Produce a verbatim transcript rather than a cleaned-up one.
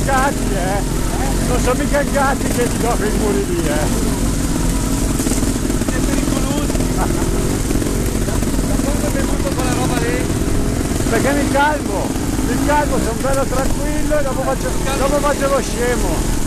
gatti, eh! Non sono mica i gatti che ti do quei muri lì, eh! È pericoloso! Da quando hai bevuto quella roba lì? Perché mi calmo! Mi calmo, sono bello tranquillo e dopo faccio, dopo faccio lo scemo!